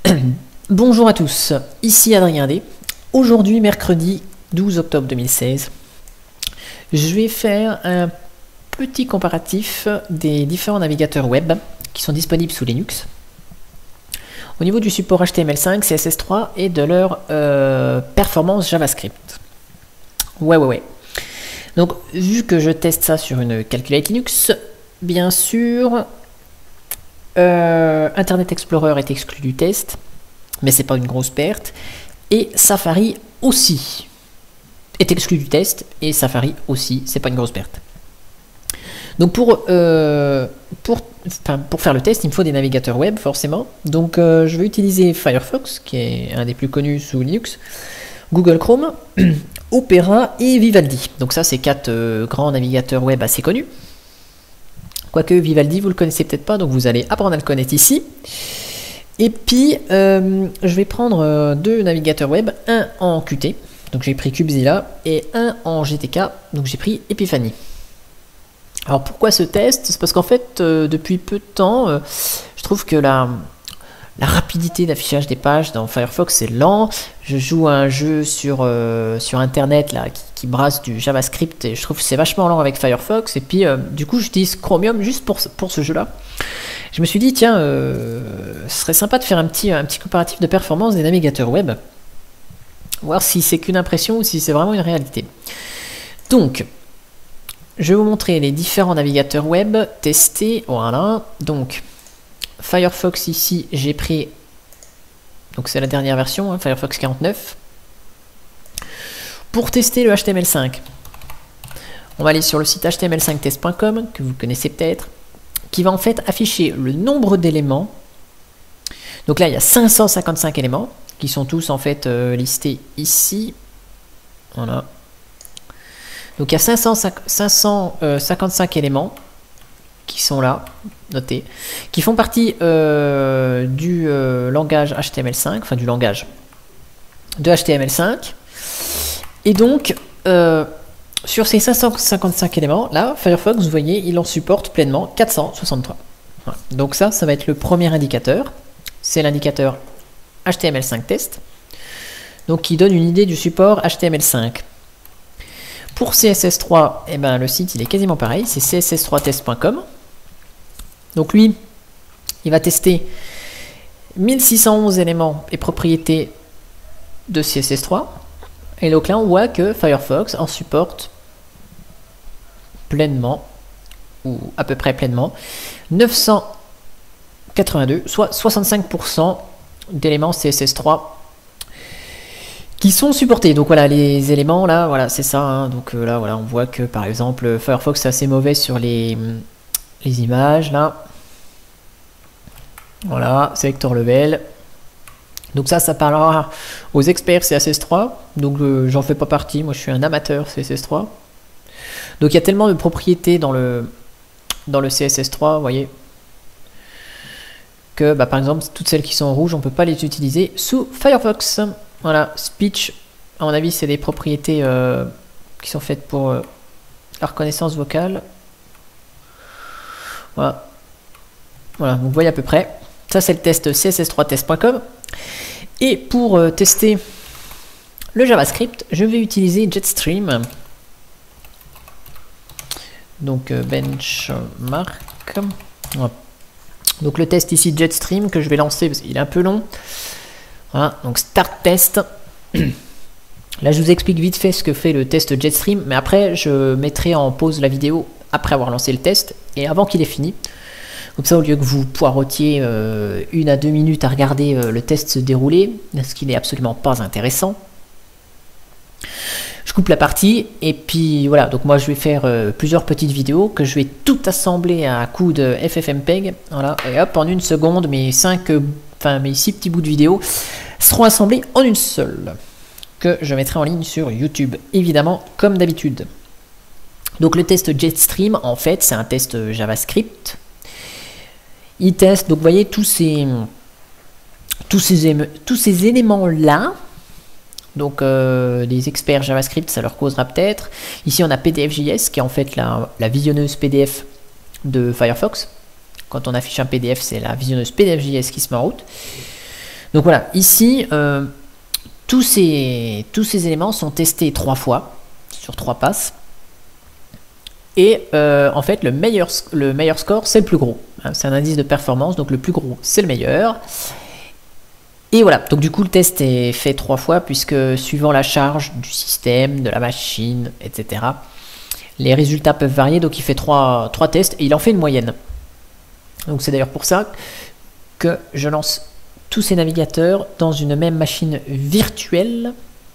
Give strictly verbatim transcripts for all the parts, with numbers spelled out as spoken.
Bonjour à tous, ici Adrien D. Aujourd'hui, mercredi douze octobre deux mille seize, je vais faire un petit comparatif des différents navigateurs web qui sont disponibles sous Linux au niveau du support H T M L cinq, C S S trois et de leur euh, performance JavaScript. Ouais, ouais, ouais. Donc, vu que je teste ça sur une Calculate Linux, bien sûr, euh, Internet Explorer est exclu du test, mais c'est pas une grosse perte. Et Safari aussi est exclu du test, et Safari aussi, c'est pas une grosse perte. Donc pour, euh, pour, enfin, pour faire le test, il me faut des navigateurs web, forcément. Donc euh, je vais utiliser Firefox, qui est un des plus connus sous Linux, Google Chrome, Opera et Vivaldi. Donc ça, c'est quatre euh, grands navigateurs web assez connus. Quoique Vivaldi, vous le connaissez peut-être pas, donc vous allez apprendre à le connaître ici. Et puis, euh, je vais prendre euh, deux navigateurs web, un en Qt, donc j'ai pris Kubezilla, et un en G T K, donc j'ai pris Epiphany. Alors pourquoi ce test? C'est parce qu'en fait, euh, depuis peu de temps, euh, je trouve que la, la rapidité d'affichage des pages dans Firefox est lent. Je joue à un jeu sur, euh, sur Internet là, qui, qui brasse du JavaScript, et je trouve que c'est vachement lent avec Firefox. Et puis, euh, du coup, j'utilise Chromium juste pour, pour ce jeu-là. Je me suis dit, tiens, euh, ce serait sympa de faire un petit, un petit comparatif de performance des navigateurs web. Voir si c'est qu'une impression ou si c'est vraiment une réalité. Donc, je vais vous montrer les différents navigateurs web testés. Voilà, donc Firefox ici, j'ai pris, donc c'est la dernière version, hein, Firefox quarante-neuf. Pour tester le H T M L cinq, on va aller sur le site H T M L cinq test point com, que vous connaissez peut-être, qui va en fait afficher le nombre d'éléments. Donc là, il y a cinq cent cinquante-cinq éléments, qui sont tous en fait euh, listés ici. Voilà. Donc il y a cinq cent cinquante-cinq éléments qui sont là, notés, qui font partie euh, du euh, langage H T M L cinq, enfin du langage de H T M L cinq. Et donc, euh, sur ces cinq cent cinquante-cinq éléments, là, Firefox, vous voyez, il en supporte pleinement quatre cent soixante-trois. Voilà. Donc ça, ça va être le premier indicateur. C'est l'indicateur H T M L cinq test, donc qui donne une idée du support H T M L cinq. Pour C S S trois, eh ben, le site il est quasiment pareil, c'est C S S trois test point com. Donc lui, il va tester mille six cent onze éléments et propriétés de C S S trois. Et donc là, on voit que Firefox en supporte pleinement, ou à peu près pleinement, neuf cent quatre-vingt-deux, soit soixante-cinq pour cent d'éléments C S S trois qui sont supportés. Donc voilà, les éléments là, voilà, c'est ça, hein. Donc euh, là, voilà, on voit que par exemple Firefox est assez mauvais sur les, les images là. Voilà, selector level. Donc ça, ça parlera aux experts C S S trois. Donc euh, j'en fais pas partie, moi je suis un amateur C S S trois. Donc il y a tellement de propriétés dans le dans le C S S trois, vous voyez, que bah, par exemple toutes celles qui sont en rouge, on peut pas les utiliser sous Firefox. Voilà, speech, à mon avis, c'est des propriétés euh, qui sont faites pour euh, la reconnaissance vocale. Voilà. Voilà, vous voyez à peu près. Ça, c'est le test C S S trois test point com. Et pour euh, tester le JavaScript, je vais utiliser Jetstream. Donc, euh, benchmark. Voilà. Donc, le test ici, Jetstream, que je vais lancer parce qu'il est un peu long. Voilà, donc start test. Là, je vous explique vite fait ce que fait le test Jetstream, mais après, je mettrai en pause la vidéo après avoir lancé le test et avant qu'il ait fini. Comme ça, au lieu que vous poireautiez euh, une à deux minutes à regarder euh, le test se dérouler, ce qui n'est absolument pas intéressant, je coupe la partie et puis voilà. Donc moi, je vais faire euh, plusieurs petites vidéos que je vais tout assembler à coup de F F mpeg. Voilà, et hop, en une seconde, mes cinq, euh, enfin mes six petits bouts de vidéo seront assemblés en une seule, que je mettrai en ligne sur YouTube, évidemment, comme d'habitude. Donc le test Jetstream, en fait, c'est un test JavaScript. Il teste, donc vous voyez, tous ces, tous ces, tous ces éléments-là. Donc euh, les experts JavaScript, ça leur causera peut-être. Ici, on a P D F J S, qui est en fait la, la visionneuse P D F de Firefox. Quand on affiche un P D F, c'est la visionneuse P D F J S qui se met en route. Donc voilà, ici, euh, tous, ces, tous ces éléments sont testés trois fois, sur trois passes. Et euh, en fait, le meilleur, le meilleur score, c'est le plus gros. Hein, c'est un indice de performance, donc le plus gros, c'est le meilleur. Et voilà, donc du coup, le test est fait trois fois, puisque suivant la charge du système, de la machine, et cetera, les résultats peuvent varier. Donc il fait trois, trois tests et il en fait une moyenne. Donc c'est d'ailleurs pour ça que je lance tous ces navigateurs dans une même machine virtuelle.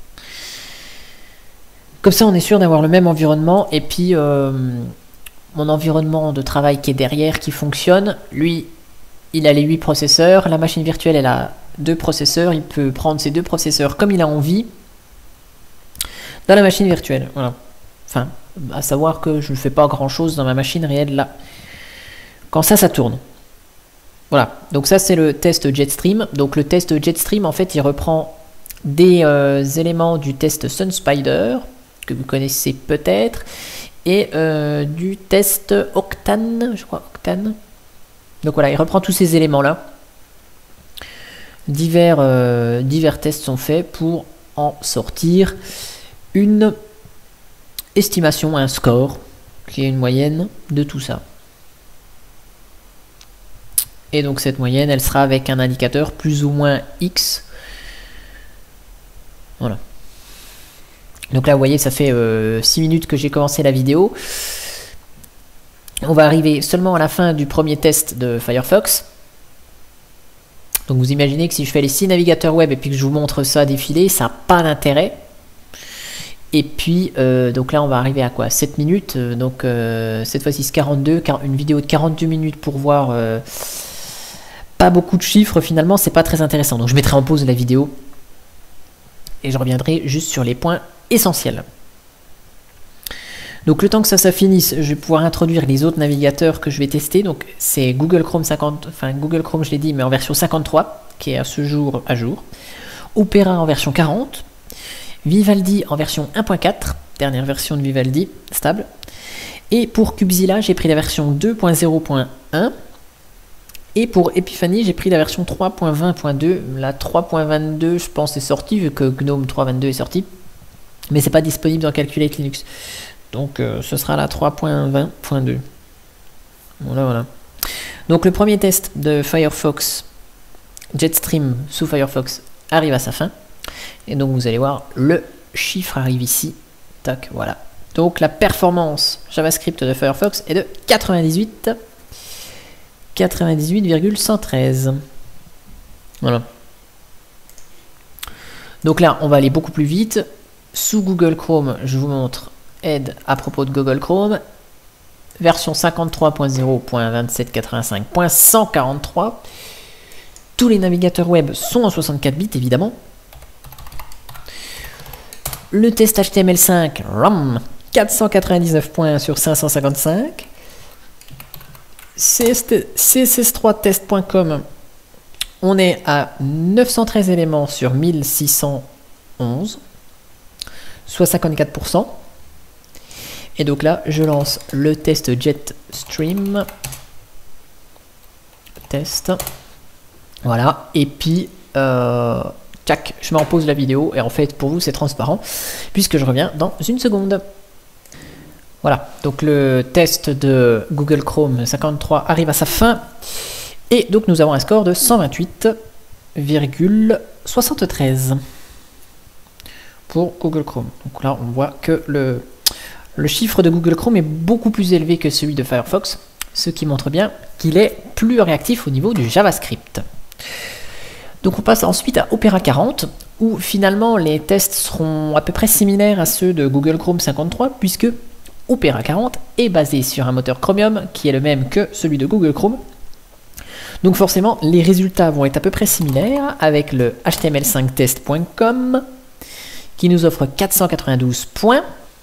Comme ça, on est sûr d'avoir le même environnement. Et puis, euh, mon environnement de travail qui est derrière, qui fonctionne, lui, il a les huit processeurs. La machine virtuelle, elle a deux processeurs. Il peut prendre ces deux processeurs comme il a envie dans la machine virtuelle. Voilà. Enfin, à savoir que je ne fais pas grand-chose dans ma machine réelle là. Quand ça, ça tourne. Voilà, donc ça c'est le test Jetstream. Donc le test Jetstream, en fait, il reprend des euh, éléments du test SunSpider, que vous connaissez peut-être, et euh, du test Octane, je crois, Octane. Donc voilà, il reprend tous ces éléments-là. Divers, euh, divers tests sont faits pour en sortir une estimation, un score, qui est une moyenne de tout ça. Et donc cette moyenne, elle sera avec un indicateur plus ou moins X. Voilà. Donc là, vous voyez, ça fait euh, six minutes que j'ai commencé la vidéo. On va arriver seulement à la fin du premier test de Firefox. Donc vous imaginez que si je fais les six navigateurs web et puis que je vous montre ça défiler, ça n'a pas d'intérêt. Et puis, euh, donc là, on va arriver à quoi? sept minutes. Donc euh, cette fois-ci, quarante-deux. Une vidéo de quarante-deux minutes pour voir... Euh, pas beaucoup de chiffres, finalement, c'est pas très intéressant. Donc je mettrai en pause la vidéo et je reviendrai juste sur les points essentiels. Donc le temps que ça, ça finisse, je vais pouvoir introduire les autres navigateurs que je vais tester. Donc c'est Google Chrome cinquante, enfin Google Chrome, je l'ai dit, mais en version cinquante-trois, qui est à ce jour à jour. Opera en version quarante. Vivaldi en version un point quatre, dernière version de Vivaldi, stable. Et pour Kubezilla, j'ai pris la version deux point zéro point un. Et pour Epiphany, j'ai pris la version trois point vingt point deux. La trois point vingt-deux, je pense, est sortie, vu que GNOME trois point vingt-deux est sorti. Mais c'est pas disponible dans Calculate Linux. Donc euh, ce sera la trois point vingt point deux. Voilà, voilà. Donc le premier test de Firefox Jetstream sous Firefox arrive à sa fin. Et donc vous allez voir, le chiffre arrive ici. Tac, voilà. Donc la performance JavaScript de Firefox est de quatre-vingt-dix-huit. quatre-vingt-dix-huit virgule cent treize. Voilà. Donc là, on va aller beaucoup plus vite. Sous Google Chrome, je vous montre aide à propos de Google Chrome. Version cinquante-trois point zéro point vingt-sept quatre-vingt-cinq point cent quarante-trois. Tous les navigateurs web sont en soixante-quatre bits, évidemment. Le test H T M L cinq, RAM, quatre cent quatre-vingt-dix-neuf points sur cinq cent cinquante-cinq. C S S trois test point com, on est à neuf cent treize éléments sur mille six cent onze, soit cinquante-quatre pour cent. Et donc là, je lance le test Jetstream. Test. Voilà. Et puis, euh, tac, je mets en pause la vidéo. Et en fait, pour vous, c'est transparent, puisque je reviens dans une seconde. Voilà, donc le test de Google Chrome cinquante-trois arrive à sa fin. Et donc nous avons un score de cent vingt-huit virgule soixante-treize pour Google Chrome. Donc là, on voit que le, le chiffre de Google Chrome est beaucoup plus élevé que celui de Firefox, ce qui montre bien qu'il est plus réactif au niveau du JavaScript. Donc on passe ensuite à Opera quarante, où finalement les tests seront à peu près similaires à ceux de Google Chrome cinquante-trois, puisque Opera quarante est basé sur un moteur Chromium qui est le même que celui de Google Chrome. Donc forcément, les résultats vont être à peu près similaires avec le H T M L cinq test point com qui nous offre quatre cent quatre-vingt-douze points.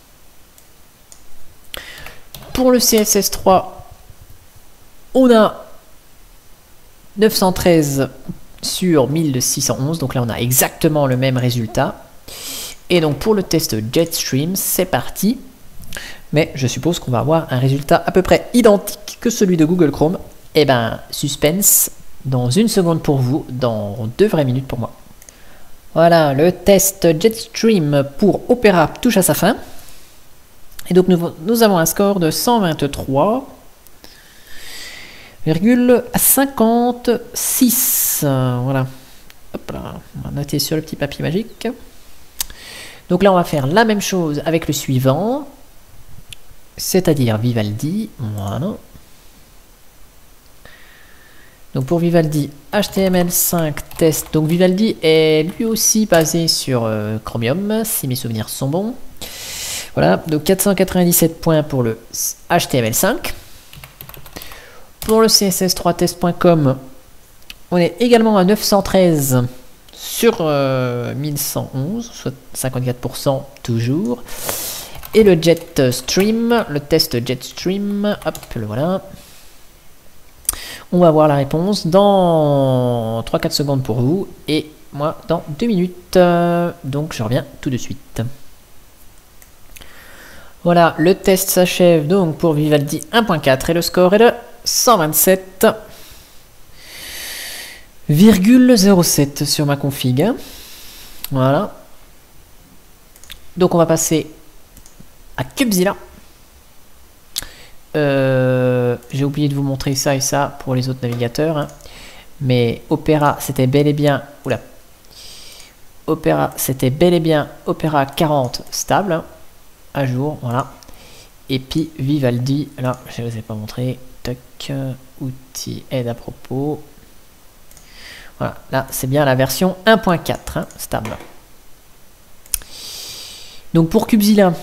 Pour le C S S trois, on a neuf cent treize sur mille six cent onze, donc là on a exactement le même résultat. Et donc pour le test Jetstream, c'est parti. Mais je suppose qu'on va avoir un résultat à peu près identique que celui de Google Chrome. Eh ben, suspense, dans une seconde pour vous, dans deux vraies minutes pour moi. Voilà, le test Jetstream pour Opera touche à sa fin. Et donc nous, nous avons un score de cent vingt-trois virgule cinquante-six. Voilà. Hop là, on va noter sur le petit papier magique. Donc là, on va faire la même chose avec le suivant, c'est-à-dire Vivaldi. Voilà. Donc pour Vivaldi, H T M L cinq test. Donc Vivaldi est lui aussi basé sur euh, Chromium, si mes souvenirs sont bons. Voilà, donc quatre cent quatre-vingt-dix-sept points pour le H T M L cinq. Pour le C S S trois test point com, on est également à neuf cent treize sur euh, mille cent onze, soit cinquante-quatre pour cent toujours. Et le Jetstream, le test Jetstream, hop, le voilà. On va voir la réponse dans trois à quatre secondes pour vous et moi dans deux minutes. Donc je reviens tout de suite. Voilà, le test s'achève donc pour Vivaldi un point quatre et le score est de cent vingt-sept virgule zéro sept sur ma config. Voilà. Donc on va passer à Cubezilla. Euh, J'ai oublié de vous montrer ça et ça pour les autres navigateurs. Hein. Mais Opera, c'était bel et bien... Oula. Opera, c'était bel et bien Opera quarante stable. Hein, à jour, voilà. Et puis Vivaldi, là, je ne vous ai pas montré. Tac, outils, aide à propos. Voilà, là, c'est bien la version un point quatre, hein, stable. Donc pour Cubezilla,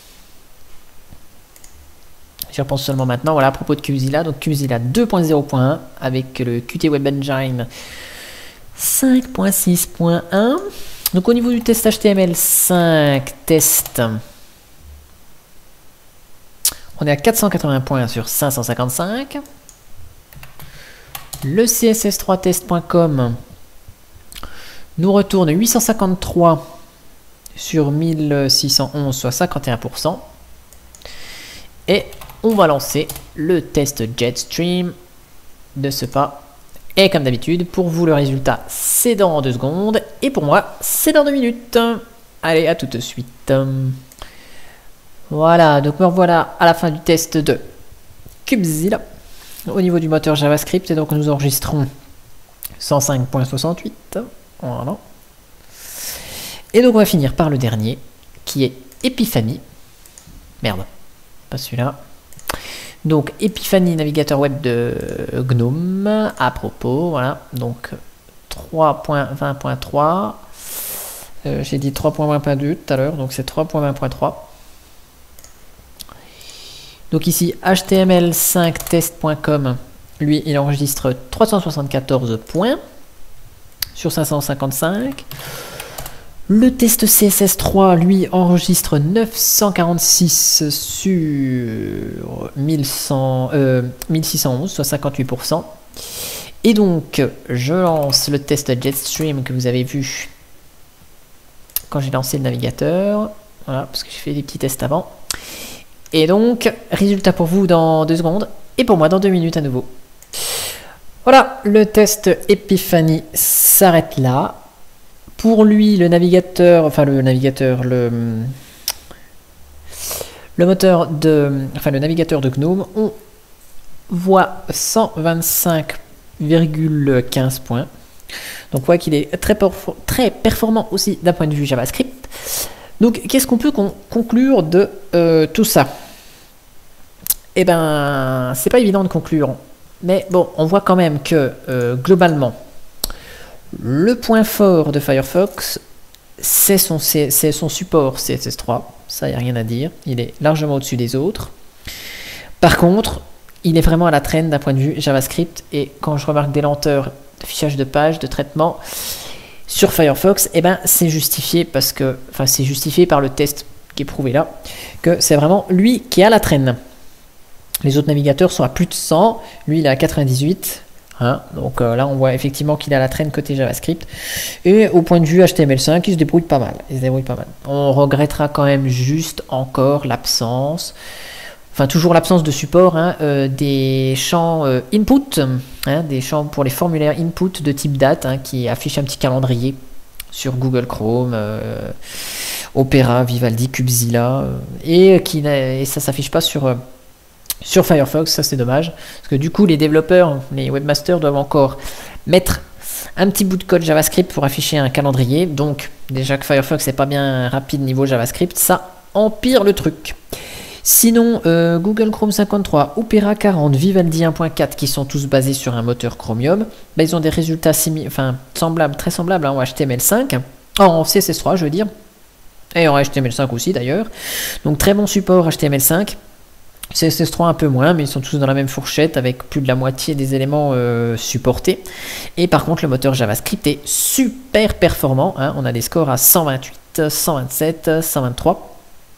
j'y repense seulement maintenant. Voilà, à propos de Cubezilla, donc Cubezilla deux point zéro point un avec le Qt Web Engine cinq point six point un. Donc au niveau du test H T M L cinq test, on est à quatre cent quatre-vingts points sur cinq cent cinquante-cinq. Le C S S trois test point com nous retourne huit cent cinquante-trois sur mille six cent onze, soit cinquante et un pour cent. Et on va lancer le test Jetstream de ce pas. Et comme d'habitude, pour vous le résultat, c'est dans deux secondes. Et pour moi, c'est dans deux minutes. Allez, à tout de suite. Voilà, donc me revoilà à la fin du test de Cubezilla au niveau du moteur JavaScript. Et donc nous enregistrons cent cinq point soixante-huit. Voilà. Et donc on va finir par le dernier, qui est Epiphany. Merde, pas celui-là. Donc Epiphany, navigateur web de GNOME, à propos, voilà. Donc trois point vingt point trois. Euh, J'ai dit trois point vingt point deux tout à l'heure, donc c'est trois point vingt point trois. Donc ici, H T M L cinq test point com, lui, il enregistre trois cent soixante-quatorze points sur cinq cent cinquante-cinq. Le test C S S trois, lui, enregistre neuf cent quarante-six sur mille cent, euh, mille six cent onze, soit cinquante-huit pour cent. Et donc, je lance le test Jetstream que vous avez vu quand j'ai lancé le navigateur. Voilà, parce que j'ai fait des petits tests avant. Et donc, résultat pour vous dans deux secondes. Et pour moi dans deux minutes à nouveau. Voilà, le test Epiphany s'arrête là. Pour lui, le navigateur, enfin le navigateur, le, le moteur de, enfin le navigateur de GNOME, on voit cent vingt-cinq virgule quinze points. Donc on voit qu'il est très, très performant aussi d'un point de vue JavaScript. Donc qu'est-ce qu'on peut con conclure de euh, tout ça? Eh ben, c'est pas évident de conclure. Mais bon, on voit quand même que euh, globalement, le point fort de Firefox, c'est son, son support C S S trois. Ça, il n'y a rien à dire. Il est largement au-dessus des autres. Par contre, il est vraiment à la traîne d'un point de vue JavaScript. Et quand je remarque des lenteurs de fichage de page, de traitement sur Firefox, eh ben, c'est justifié parce que, enfin, c'est justifié par le test qui est prouvé là, que c'est vraiment lui qui est à la traîne. Les autres navigateurs sont à plus de cent. Lui, il est à quatre-vingt-dix-huit. Hein, donc euh, là, on voit effectivement qu'il a la traîne côté JavaScript. Et au point de vue H T M L cinq, il se débrouille pas mal. Il se débrouille pas mal. On regrettera quand même juste encore l'absence, enfin toujours l'absence de support hein, euh, des champs euh, input, hein, des champs pour les formulaires input de type date hein, qui affichent un petit calendrier sur Google Chrome, euh, Opera, Vivaldi, Kubezilla, euh, et, qui, et ça s'affiche pas sur, euh, sur Firefox, ça c'est dommage, parce que du coup les développeurs, les webmasters doivent encore mettre un petit bout de code JavaScript pour afficher un calendrier, donc déjà que Firefox n'est pas bien rapide niveau JavaScript, ça empire le truc. Sinon, euh, Google Chrome cinquante-trois, Opera quarante, Vivaldi un point quatre qui sont tous basés sur un moteur Chromium, bah, ils ont des résultats enfin, semblables, très semblables hein, en H T M L cinq, en C S S trois je veux dire, et en H T M L cinq aussi d'ailleurs. Donc très bon support H T M L cinq, C S S trois un peu moins, mais ils sont tous dans la même fourchette avec plus de la moitié des éléments euh, supportés. Et par contre, le moteur JavaScript est super performant, hein. On a des scores à cent vingt-huit, cent vingt-sept, cent vingt-trois.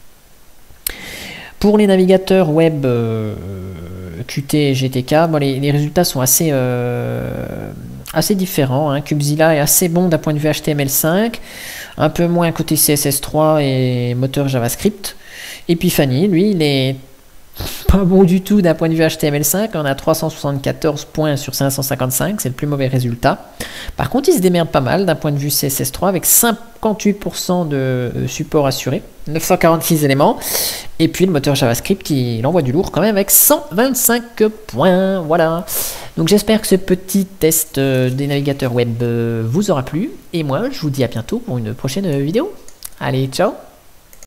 Pour les navigateurs web euh, Qt et G T K, bon, les, les résultats sont assez, euh, assez différents. Hein. Kubezilla est assez bon d'un point de vue H T M L cinq, un peu moins côté C S S trois et moteur JavaScript. Epiphany, lui, il est pas bon du tout d'un point de vue H T M L cinq, on a trois cent soixante-quatorze points sur cinq cent cinquante-cinq, c'est le plus mauvais résultat. Par contre, il se démerde pas mal d'un point de vue C S S trois avec cinquante-huit pour cent de support assuré, neuf cent quarante-six éléments. Et puis le moteur JavaScript, il envoie du lourd quand même avec cent vingt-cinq points. Voilà. Donc j'espère que ce petit test des navigateurs web vous aura plu. Et moi, je vous dis à bientôt pour une prochaine vidéo. Allez, ciao!